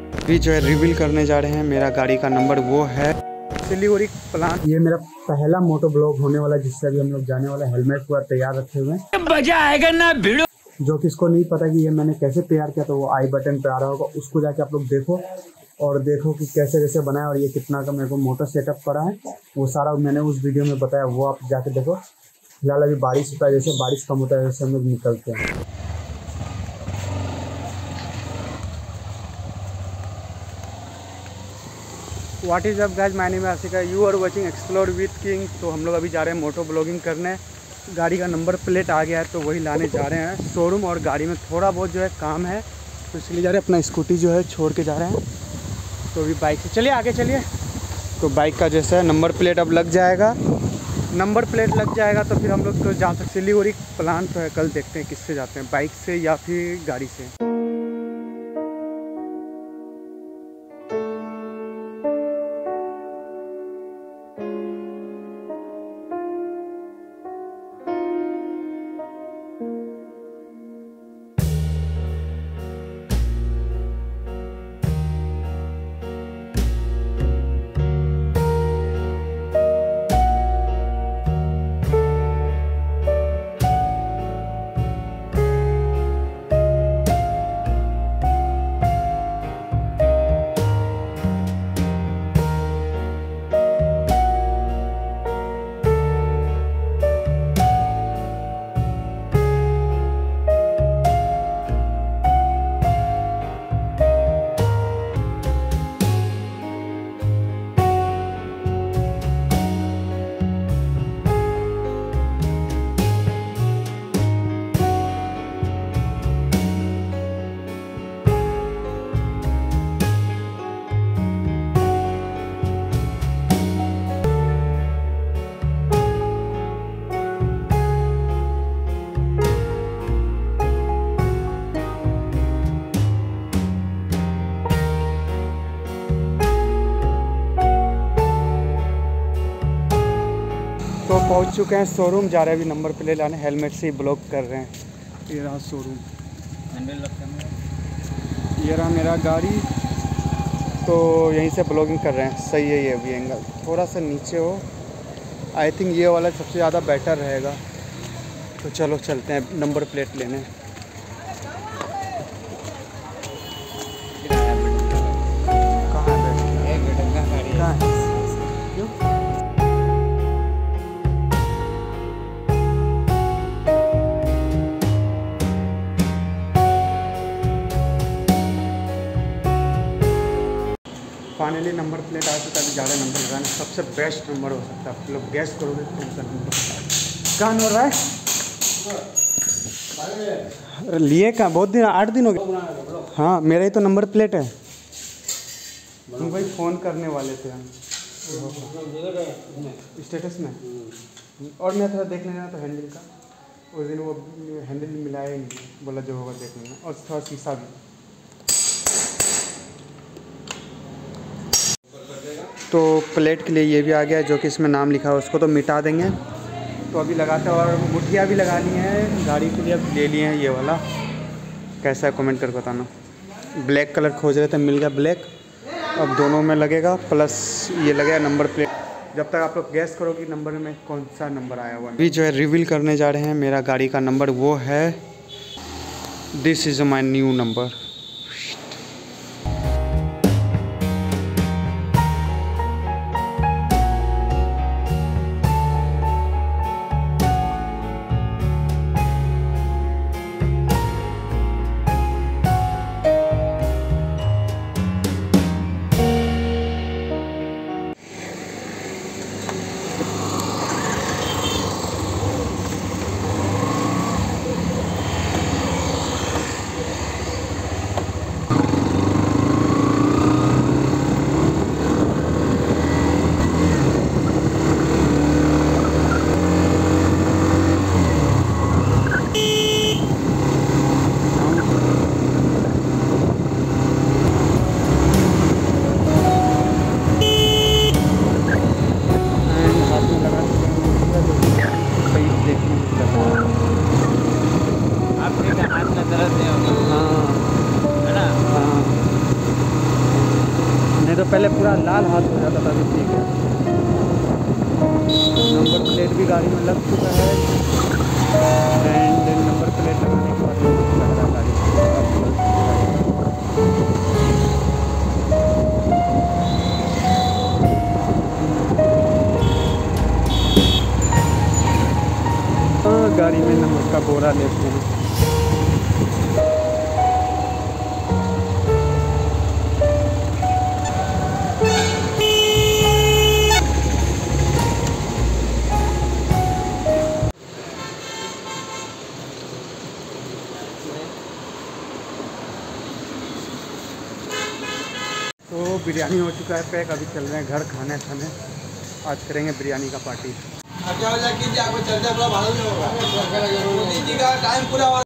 अभी जो है रिवील करने जा रहे हैं मेरा गाड़ी का नंबर, वो है सिलीगुड़ी प्लांट। ये मेरा पहला मोटो ब्लॉग होने वाला है जिससे अभी हम लोग जाने वाला है। हेलमेट पूरा तैयार रखे हुए हैं, मजा आएगा ना भिड़ो। जो किसको नहीं पता कि ये मैंने कैसे तैयार किया तो वो आई बटन पे आ रहा होगा, उसको जाके आप लोग देखो और देखो कि कैसे कैसे बनाया और ये कितना का मेरे को मोटर सेटअप पड़ा है, वो सारा मैंने उस वीडियो में बताया, वो आप जाके देखो। फिलहाल अभी बारिश होता है, जैसे बारिश कम होता है वैसे हम लोग निकलते हैं। What is up guys, my name है Ashika, you are watching explore with King. तो हम लोग अभी जा रहे हैं मोटो ब्लॉगिंग करने। गाड़ी का नंबर प्लेट आ गया है तो वही लाने जा रहे हैं शोरूम, और गाड़ी में थोड़ा बहुत जो है काम है तो इसलिए जा रहे हैं। अपना स्कूटी जो है छोड़ के जा रहे हैं, तो अभी बाइक से चलिए आगे चलिए। तो बाइक का जैसा है नंबर प्लेट अब लग जाएगा, नंबर प्लेट लग जाएगा तो फिर हम लोग तो जा सकते। सिलीगुड़ी प्लांट तो है, कल देखते हैं किससे जाते हैं, बाइक से या फिर गाड़ी से। तो पहुंच चुके हैं शोरूम, जा रहे हैं अभी नंबर प्लेट लाने। हेलमेट से ही ब्लॉक कर रहे हैं। ये रहा शोरूम, ये रहा मेरा गाड़ी, तो यहीं से ब्लॉगिंग कर रहे हैं। सही है ये अभी एंगल, थोड़ा सा नीचे हो, आई थिंक ये वाला सबसे ज़्यादा बेटर रहेगा। तो चलो चलते हैं नंबर प्लेट लेने। कहाँ है? फाइनली नंबर प्लेट आ चुका है। ज़्यादा नंबर लगाना सबसे बेस्ट नंबर हो सकता है। आप लोग गैस करोगे कौन सा नंबर कहाँ हो रहा है? लिए कहाँ, बहुत दिन, 8 दिन हो गए। हाँ मेरा ही तो नंबर प्लेट है। हम भाई फ़ोन करने वाले थे हम स्टेटस में, और मैं थोड़ा देख लेना तो हैंडल का। उस दिन वो हैंडल मिलाया ही नहीं, बोला जो होगा देख लेना, और थोड़ा शीशा भी। तो प्लेट के लिए ये भी आ गया है, जो कि इसमें नाम लिखा है उसको तो मिटा देंगे। तो अभी लगाते हैं, और मुठिया भी लगा ली हैं गाड़ी के लिए, अब ले लिए हैं ये वाला। कैसा है कमेंट करके बताना। ब्लैक कलर खोज रहे थे, मिल गया ब्लैक। अब दोनों में लगेगा, प्लस ये लगेगा नंबर प्लेट। जब तक आप लोग गैस करो कि नंबर में कौन सा नंबर आया हुआ है। अभी जो है रिवील करने जा रहे हैं मेरा गाड़ी का नंबर, वो है this is my new number. मतलब पहले पूरा लाल हाथ हो जाता था, अभी ठीक है। नंबर प्लेट भी गाड़ी में लग चुका है एंड नंबर प्लेट लगाने के बाद लग रहा गाड़ी। गाड़ी में नमक का बोरा लेते हैं। तो बिरयानी हो चुका है पैक, अभी चल रहे हैं घर खाने। आज करेंगे बिरयानी का पार्टी। अच्छा हो जाए कि आपको चलते पूरा मालूम नहीं होगा।